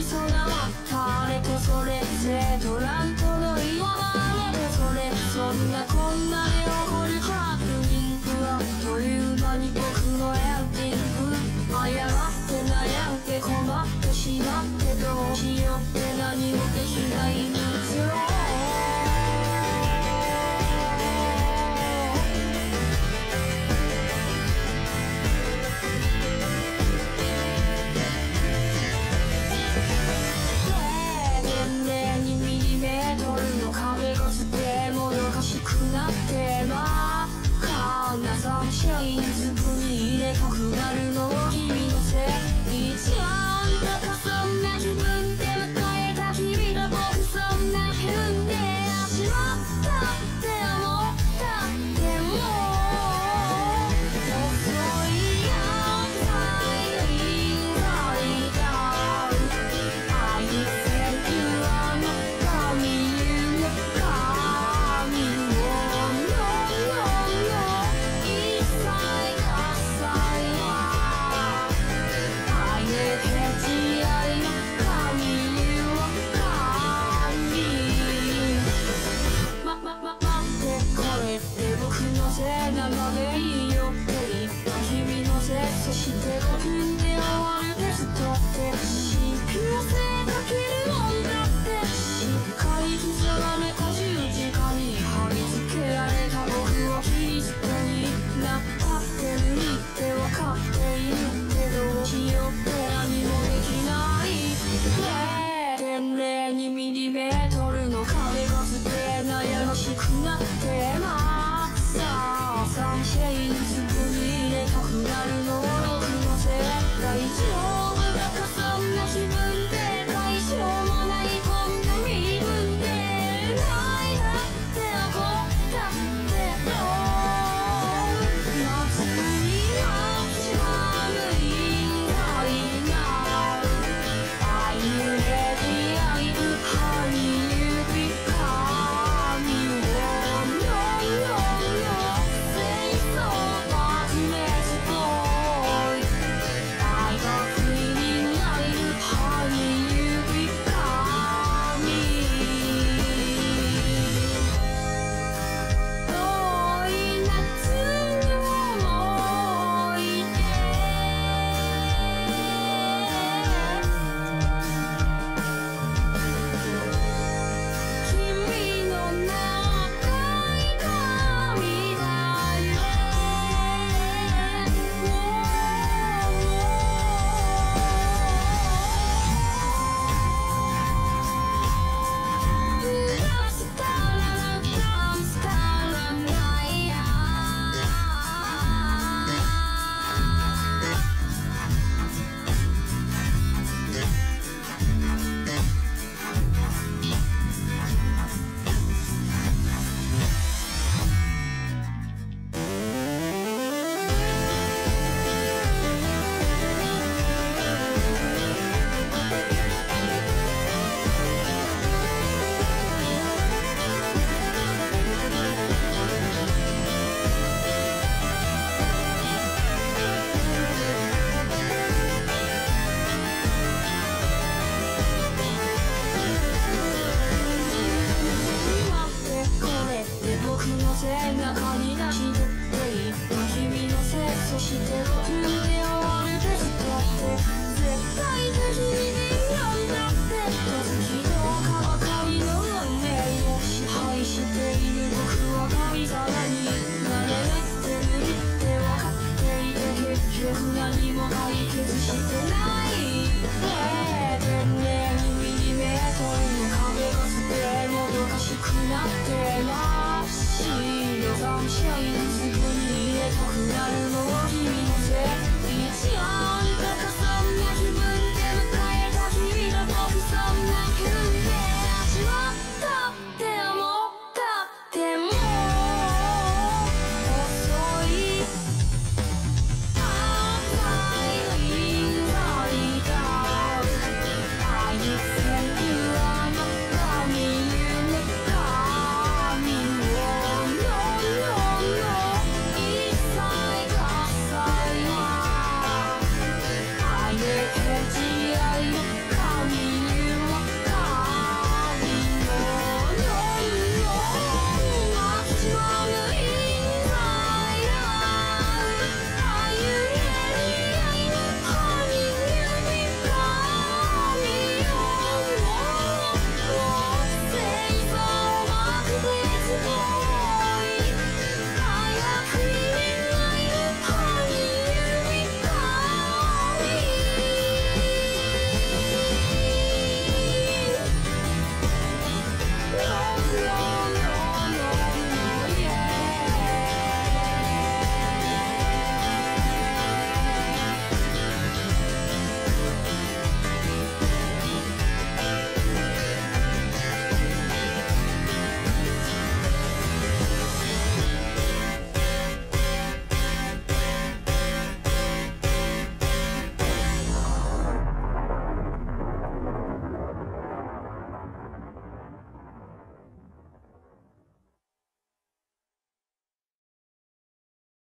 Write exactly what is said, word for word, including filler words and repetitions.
備わったあれこそ劣勢トランプの岩場でそれそんなこんなで起こるハプニングはという間に僕のエンディング謝って悩んで困ってしまってどうしようって何もできないんですよサンシャインズブに入れたくなるのは君のせい一番高そんな自分で迎えた日々が僕そんな気分でしまったって思ったでも遅いや最近がいた愛せるあの髪の髪をなのでいいよって言った君のせいそしてごふんで終わるテストってし気のせいかけるもんだってしっかり刻まれた十字架に貼り付けられた僕はキリストになったってるって分かっているけどどうしようって何もできない れいてんれいにミリメートルの壁がすげえ悩ましくなってますサンシャインズブに入れたくなるのは僕のせい大丈夫だかそんな自分で大丈夫もないこんな身分でないだって怒ったってどう夏には寒いんだいなあいうレディアイブ歯に指髪を中に出してって言った君のせいそして